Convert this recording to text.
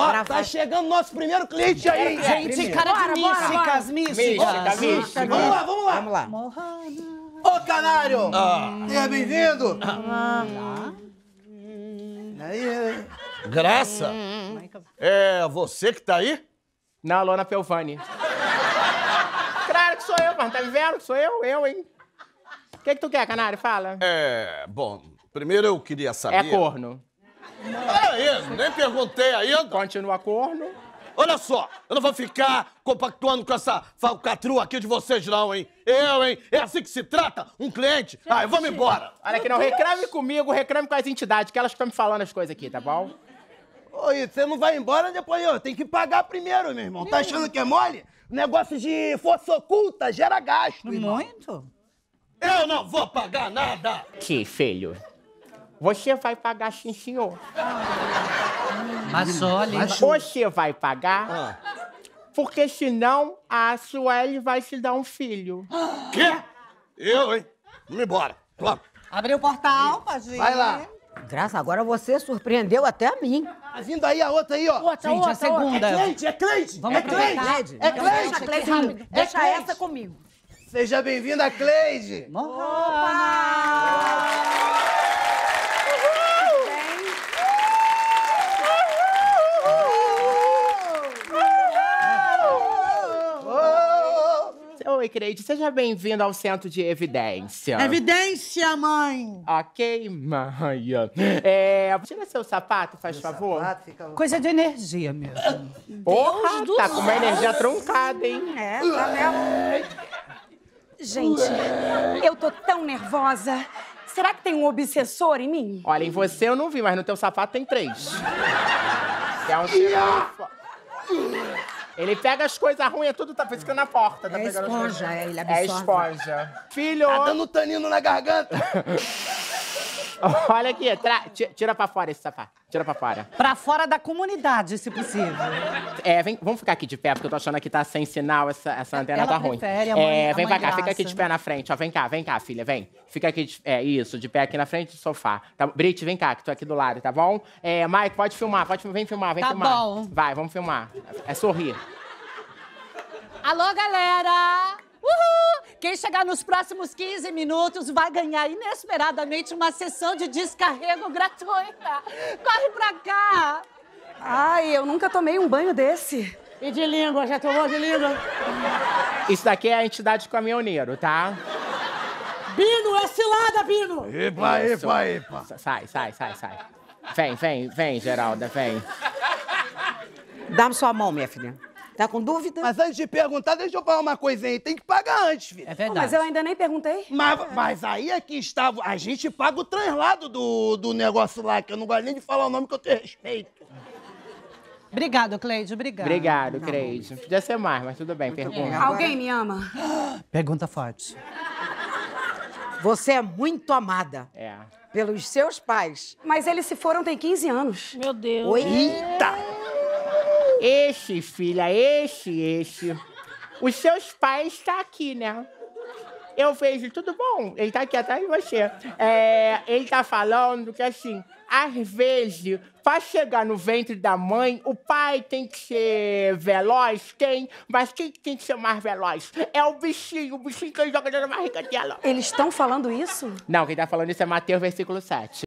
Ó, tá chegando nosso primeiro cliente aí, hein? Gente, cara de místicas, místicas. Vamos lá, vamos lá. Vamos lá. Ô, Canário! Seja bem-vindo. Aí, Graça, é você que tá aí? Não, Lona Pelvani. Claro que sou eu, mano. Tá me vendo? Sou eu, hein? O que tu quer, Canário? Fala. Bom, primeiro eu queria saber... É corno. É isso, nem perguntei ainda. Continua corno. Olha só, eu não vou ficar compactuando com essa falcatrua aqui de vocês não, hein? Hein? É assim que se trata um cliente? Eu vou me embora. Olha aqui, não reclame comigo, reclame com as entidades, que elas estão me falando as coisas aqui, tá bom? Oi, você não vai embora depois, tem que pagar primeiro, meu irmão. Tá achando que é mole? Negócio de força oculta gera gasto, irmão. Muito? Eu não vou pagar nada. Que filho. Você vai pagar, sim, senhor. Mas olha... Você vai pagar, porque senão a Sueli vai te dar um filho. Quê? Eu, hein? Vamos embora. Claro. Abriu o portal, pode ir. Vai lá. Graça, agora você surpreendeu até a mim. Tá vindo aí a outra aí, ó. Gente, a segunda. É Cleide. Vamos É Cleide. É Cleide. Deixa essa comigo. Seja bem-vinda, Cleide. Oi, Creide, seja bem-vindo ao Centro de Evidência. Evidência, mãe. Ok, mãe. Tira seu sapato, faz favor. Coisa de energia mesmo. Porra, tá com uma energia truncada, hein? É, tá mesmo. Gente, eu tô tão nervosa. Será que tem um obsessor em mim? Olha, em você eu não vi, mas no teu sapato tem 3. É um sinal. Ele pega as coisas ruins, tudo tá ficando na porta. Tá É pegando esponja, ele absorve. É esponja. Filho! Tá dando tanino na garganta. Olha aqui, tira pra fora esse sapato. Tira pra fora. Pra fora da comunidade, se possível. Vamos ficar aqui de pé, porque eu tô achando que tá sem sinal, essa antena tá ruim. Prefere, a mãe, vem a pra mãe cá, fica Graça. aqui de pé na frente, ó. Vem cá, filha, vem. Fica aqui, de pé aqui na frente do sofá. Tá, Brit, vem cá, que tô aqui do lado, tá bom? Mike, pode filmar, vem filmar. Tá bom. Vai, vamos filmar. É sorrir. Alô, galera! Uhul! Quem chegar nos próximos 15 minutos vai ganhar inesperadamente uma sessão de descarrego gratuita. Corre pra cá! Ai, eu nunca tomei um banho desse. E de língua, já tomou de língua? Isso daqui é a entidade caminhoneiro, tá? Bino, é cilada, Bino! Epa. Sai. Vem, Geralda, vem. Dá-me sua mão, minha filha. Tá com dúvida? Mas antes de perguntar, deixa eu falar uma coisinha aí. Tem que pagar antes, filho. É verdade. Mas eu ainda nem perguntei. Mas aí é que está... A gente paga o translado do negócio lá, que eu não gosto nem de falar o nome, que eu tenho respeito. Obrigado, Cleide, obrigado. Obrigado, Creide. Podia ser mais, mas tudo bem, pergunta. Alguém me ama? Pergunta forte. Você é muito amada pelos seus pais. Mas eles se foram tem 15 anos. Meu Deus. Oi? Eita! Filha, os seus pais estão aqui, né? Eu vejo, tudo bom, ele tá aqui atrás de você. Ele tá falando que, assim, às vezes, pra chegar no ventre da mãe, o pai tem que ser veloz, mas quem tem que ser mais veloz? É o bichinho que ele joga na barriga dela. Eles estão falando isso? Não, quem tá falando isso é Mateus, versículo 7.